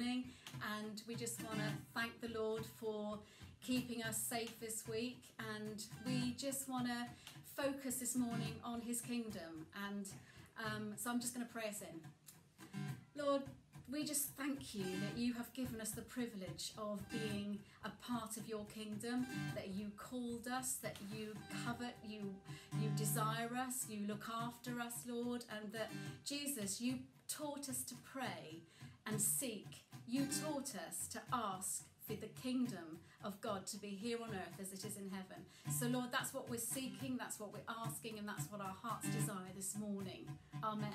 morning, and we just want to thank the Lord for keeping us safe this week, and we just want to focus this morning on his kingdom. And so I'm just going to pray us in. Lord, we just thank you that you have given us the privilege of being a part of your kingdom, that you called us, that you covet, you desire us, you look after us, Lord, and that, Jesus, you taught us to pray and seek. You taught us to ask for the kingdom of God to be here on earth as it is in heaven. So, Lord, that's what we're seeking, that's what we're asking, and that's what our hearts desire this morning. Amen.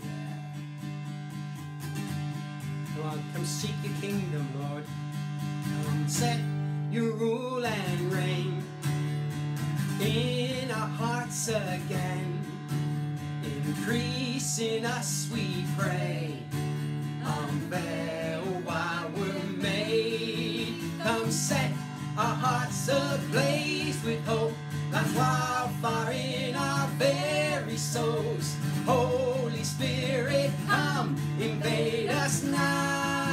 Lord, come seek your kingdom, Lord. Come set your rule and reign in our hearts again. Increase in us, we pray. Unveil why we're made. Come set our hearts ablaze with hope, like wildfire in our very souls. Holy Spirit, come invade us now.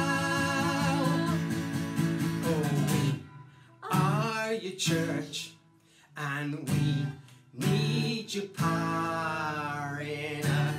Oh, we are your church, and we need your power in us.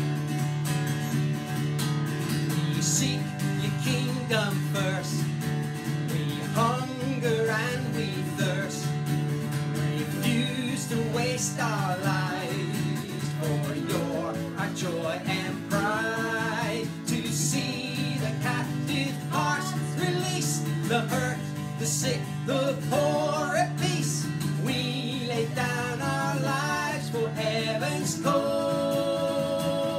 We seek your kingdom first. We hunger and we thirst. Refuse to waste our lives for our joy and pride. To see the captive hearts release, the hurt, the sick, the poor at peace. We lay down our lives for heaven's call.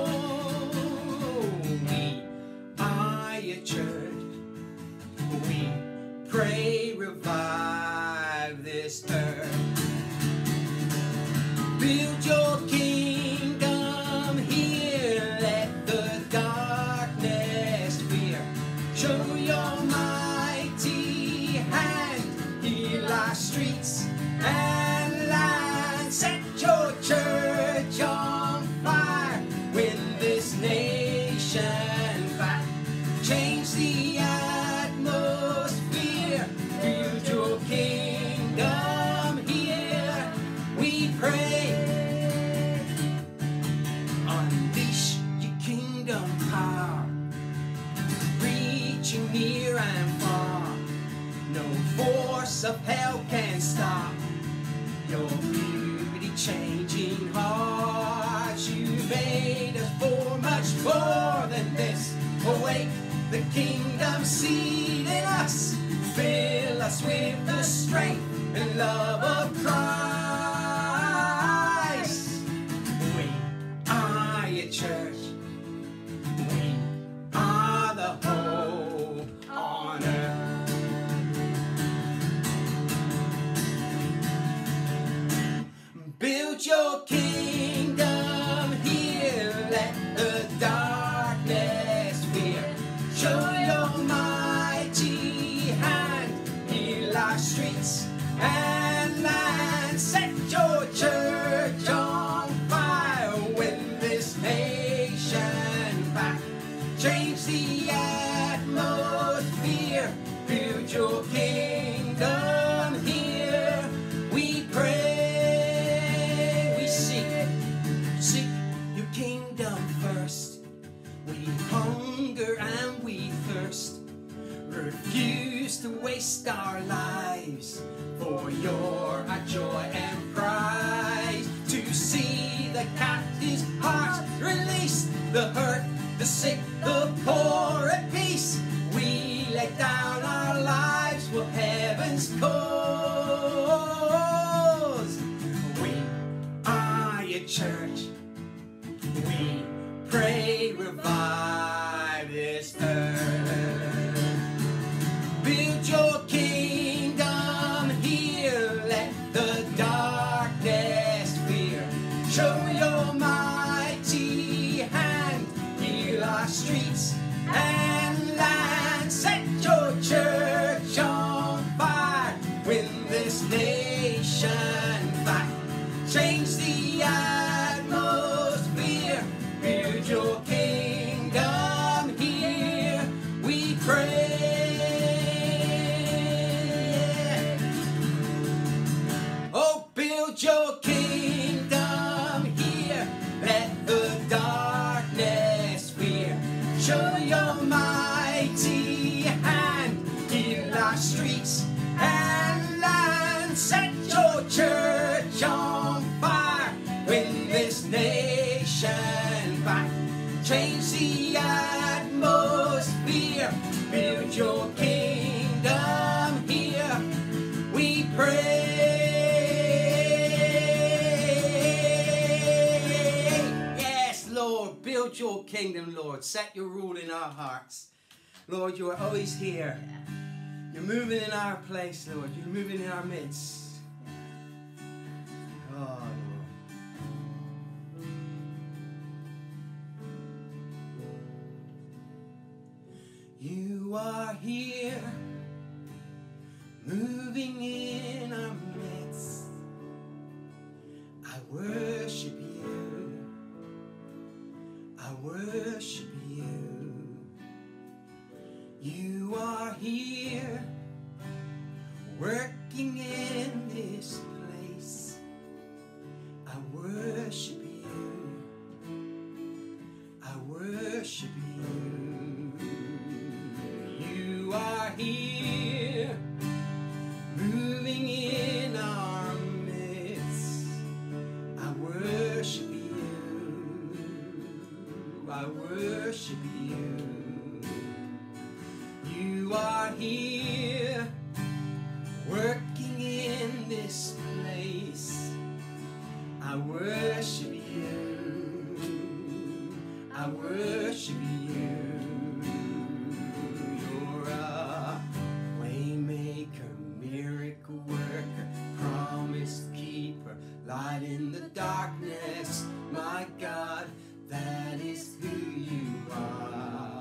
We are your church. We pray, revive this earth. Build your kingdom here, let the darkness fear. Show your mighty hand, heal our streets and land. Set your church on fire, win this nation back. Change the atmosphere, build your kingdom here, we pray. Unleash your kingdom power, reaching near and far. No force of hell can stop your beauty changing hearts. You made us for much more than this. Awake the kingdom seed in us. Fill us with the strength and love of Christ. We are your church. We are the hope on earth. Build your kingdom here, let the darkness fear. Show your mighty hand, heal our streets and land. Set your church on fire, win this nation back. Change the atmosphere, build your kingdom here, we pray. We seek your kingdom first. We hunger and we thirst. Refuse to waste our lives for our joy and pride. To see the captives' hearts released, the hurt, the sick, the poor at peace. We lay down our lives for heaven's cause. We are your church. We pray, revive this earth. Build your kingdom here, let the darkness fear. Show your mighty hand, heal our streets and land. Set your church on fire, win this nation back. Change the atmosphere, build your kingdom here, we pray. build your kingdom here, we pray. Yes, Lord, build your kingdom, Lord. Set your rule in our hearts. Lord, you are always here. You're moving in our place, Lord. You're moving in our midst. Oh, Lord. You are here, moving in our midst. I worship you. I worship you. You are here, working in this place. I worship you. I worship you. You are here, moving in our midst. I worship you. I worship you. You are here, working in this place. I worship you. I worship you. You're a waymaker, miracle worker, promise keeper, light in the darkness. My God, that is who you are.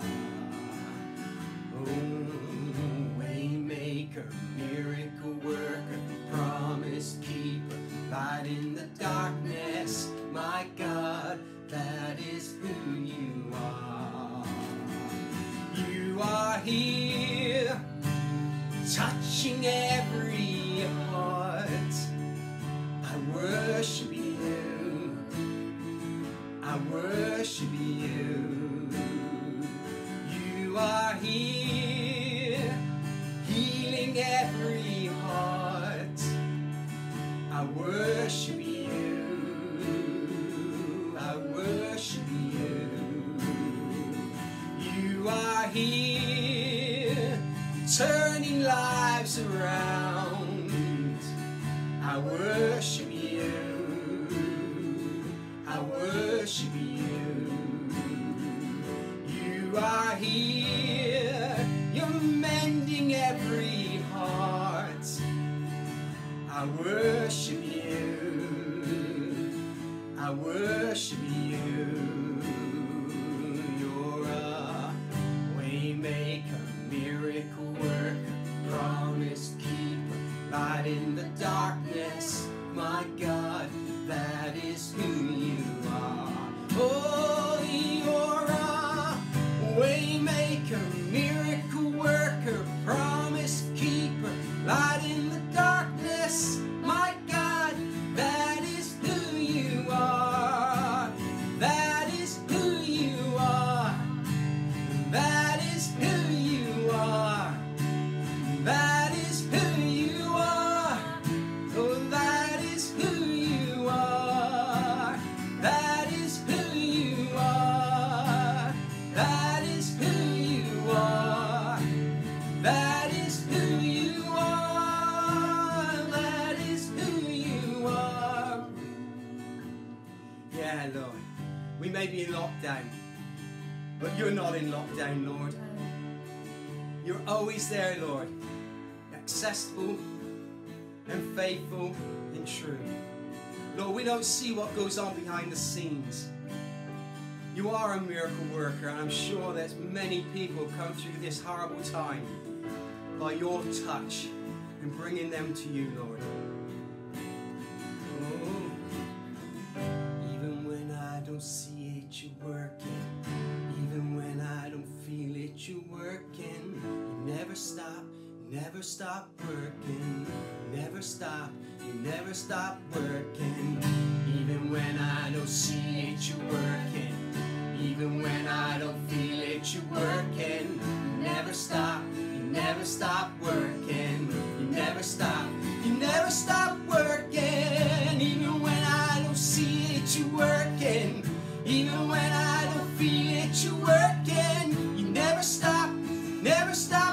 Waymaker, miracle worker, promise keeper, light in the darkness. My God, that is who you are. You are here, touching every heart. I worship you. I worship you. You are here, healing every heart. I worship you. I worship you. You are here, turning lives around. I worship you. I worship you. You are here, you're mending every heart. I worship you. I worship you. You're a waymaker, miracle worker, promise keeper, light in the darkness. My God, that is who you are. Oh, you're a waymaker, miracle worker, promise keeper, light in the darkness. My God, that is who you are. That is who you are. That is who you are. That is who you are. Oh, that is who you are. That is who you are. That is who you are. That is who you are. That is who you are. Yeah, Lord. We may be in lockdown, but you're not in lockdown, Lord. You're always there, Lord. Accessible and faithful and true. Lord, we don't see what goes on behind the scenes. You are a miracle worker, and I'm sure there's many people come through this horrible time by your touch and bringing them to you, Lord. Oh, even when I don't see it, you're working. Even when I don't feel it, you're working. You never stop working. Never stop, you never stop working. Even when I don't see it, you're working. Even when I don't feel it, you're working. You never stop working. You never stop working. Even when I don't see it, you're working. Even when I don't feel it, you're working. You never stop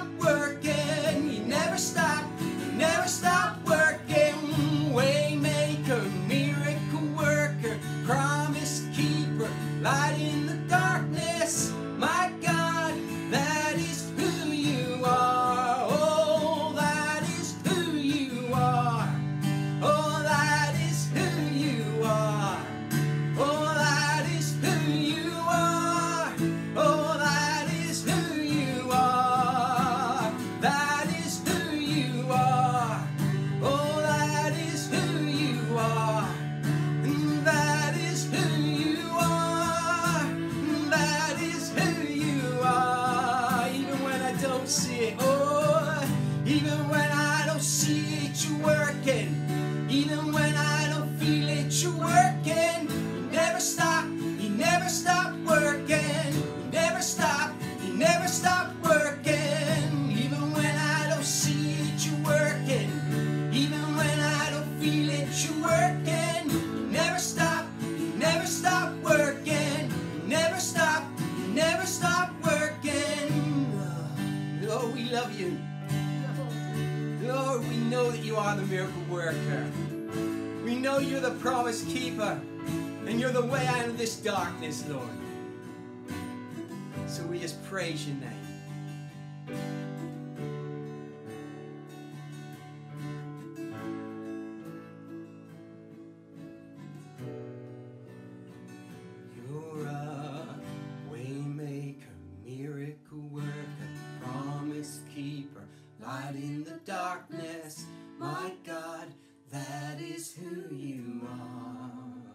don't see it. Oh, even when I don't see it, you're working. Even when I don't feel it, you're working. You never stop working. You never stop working. Even when I don't see it, you're working. Even when I don't feel it, you're working. You never stop working. You never stop working. Lord, we love you. Lord, we know that you are the miracle worker. We know you're the promise keeper. And you're the way out of this darkness, Lord. So we just praise your name. You're a waymaker, miracle worker, promise keeper, light in the darkness. My God, that is who you are.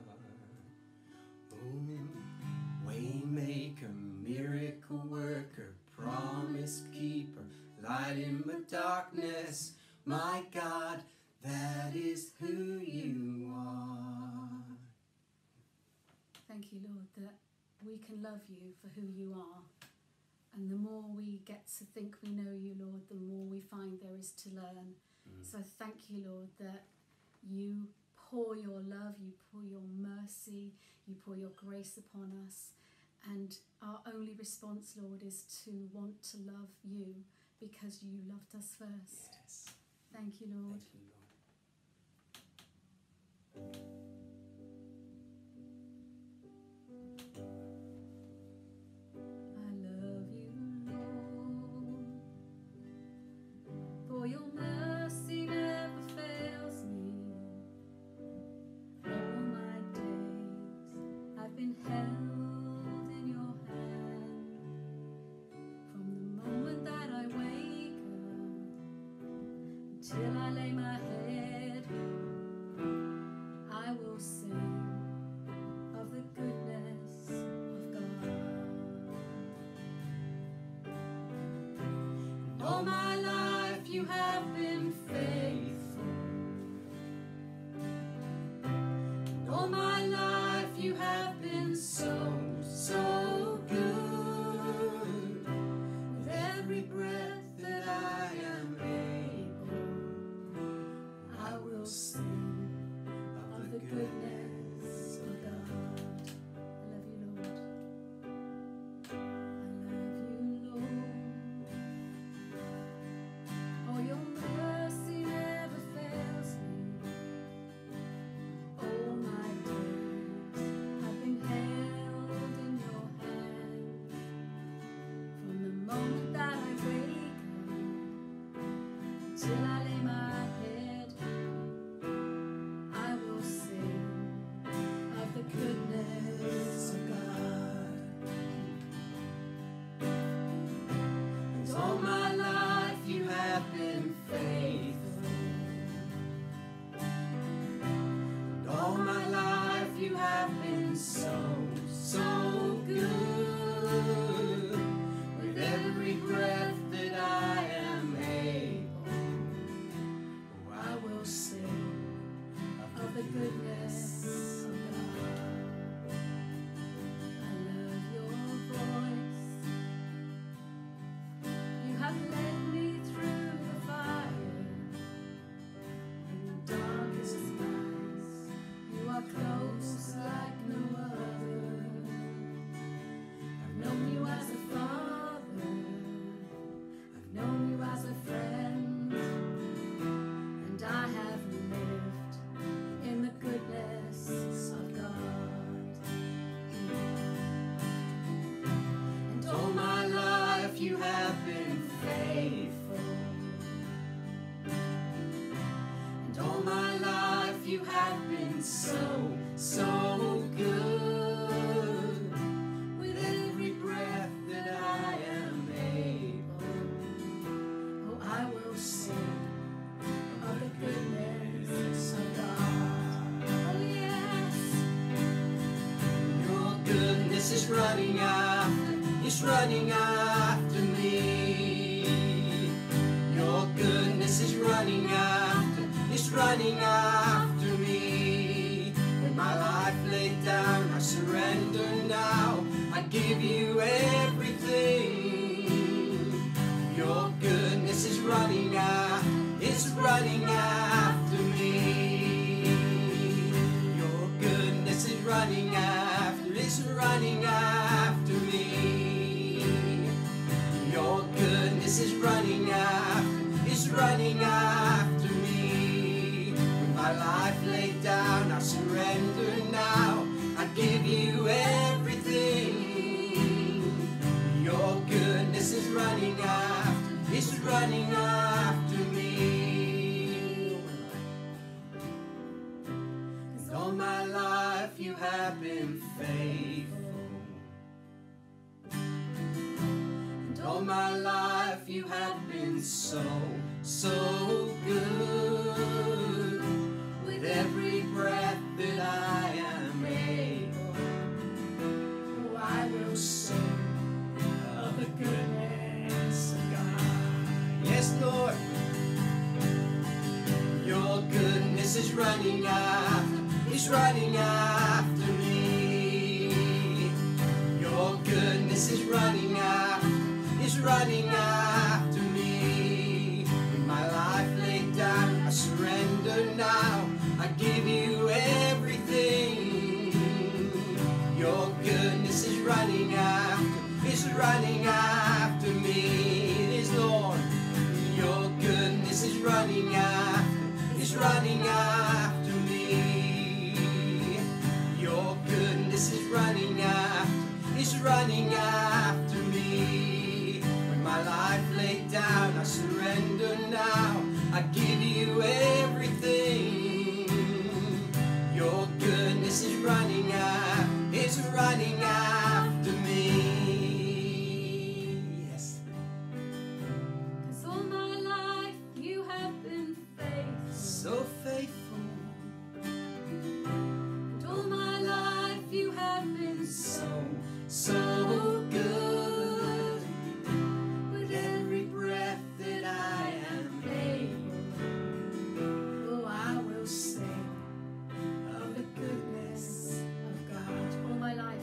Waymaker, miracle worker, promise keeper, light in the darkness. My God, that is who you are. Thank you, Lord, that we can love you for who you are. And the more we get to think we know you, Lord, the more we find there is to learn. So thank you, Lord, that you pour your love, you pour your mercy, you pour your grace upon us. And our only response, Lord, is to want to love you because you loved us first. Yes. Thank you, Lord. Thank you, Lord. I love you, Lord, for your mercy never fails me. All my days I've been held in your hand. From the moment that I wake up till I lay my head, I will sing of the goodness of God. And all my life you have been faithful. And all my life you have been so, so good. With every breath that I am able, I will sing of the goodness of God. I love you, Lord. I love you, Lord. Oh, your mercy never fails me. All my days I've been held in your hand. From the moment that I wake up till I lay my head, I will sing of the goodness of God. And all my life you have been faithful. And all my life you have been so, so good. With every breath that I am able, oh, I will sing of the goodness of God. I love your voice. You have led me through the fire. In the darkest nights, you are close like no other. I've known you as a father. I've known you as a friend. And I have lived in the goodness of God. And all my life you have been faithful. And all my life you have been so, so good. With every breath that I am able, oh, I will sing of the goodness of God. Oh, yes. Your goodness is running after me. goodness is running after, it's running after me. Your goodness is running after, it's running after me. Your goodness is running after, it's running after me. With my life laid down, I surrender now. I give you everything. Your goodness is running after, it's running after me. And all my life you have been faithful. And all my life you have been so, so good. With every breath that I am able, oh, I will sing of the goodness of God. Yes, Lord. Your goodness is running after, it's running after me. Your goodness is running after, it's running after me. With my life laid down, I surrender now. I give you everything. Your goodness is running after, it's running after me. It is, Lord. Your goodness is running after, it's running after me. Your goodness is running after, it's running after me. With my life laid down, I surrender now. I give you everything. Your goodness is running after, it's running after me. Yes. 'Cause all my life you have been faithful. So faithful. And all my life you have been So, so good. With every breath that I am able, oh, I will sing of the goodness of God all my life.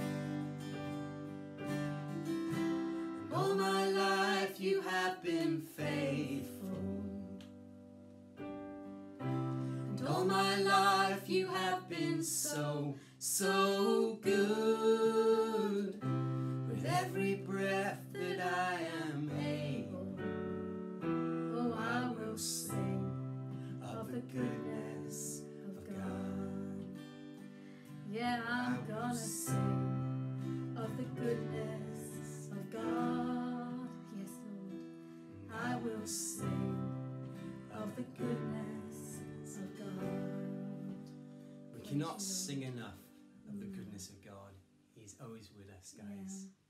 all my life you have been faithful. And all my life you have been so, so good. With every breath that I am able, Oh, I will sing of the goodness of God. Yeah, I'm gonna sing of the goodness of God. Yes, Lord. I will sing of the goodness of God. We cannot sing enough of the goodness of God. He's always with us, guys. Yeah.